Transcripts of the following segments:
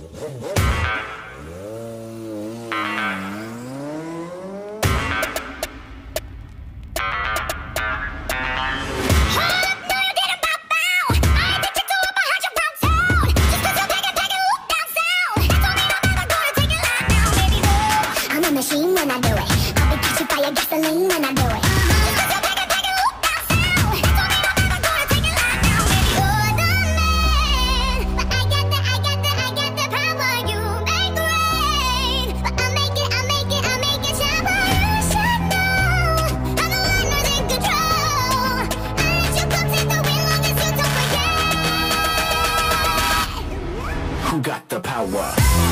Machine when I do it. I'll be catching fire, gasoline when I do it. Who got the power?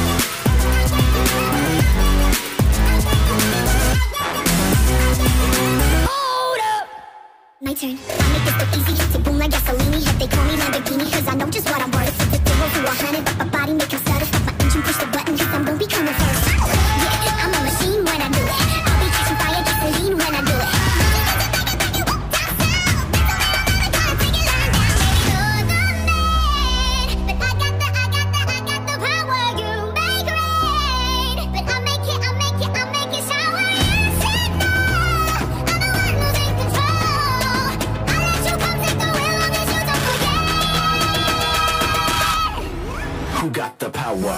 My turn. I make this look easy, to boom like gasoline. If they call me Lamborghini, cause I know just what I'm worth. It's a 0 to 100, but my body make him stutter. Stop my engine, push the button, cause I'm gonna be coming first. Yeah, I'm a machine when I do it. I'll be catching fire, gasoline when I do it. Who got the power?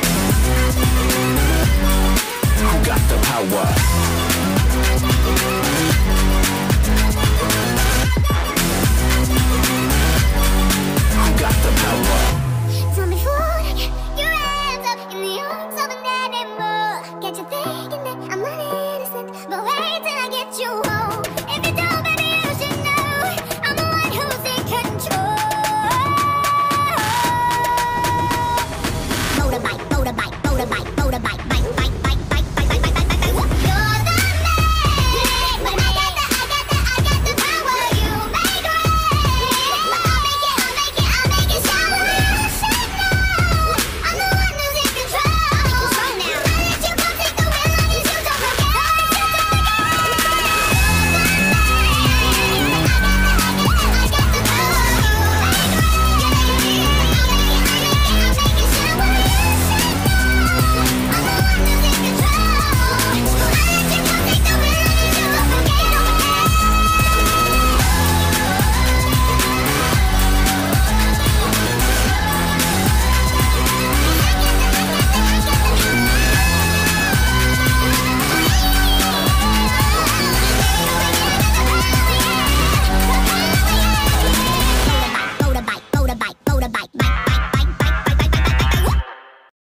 Who got the power?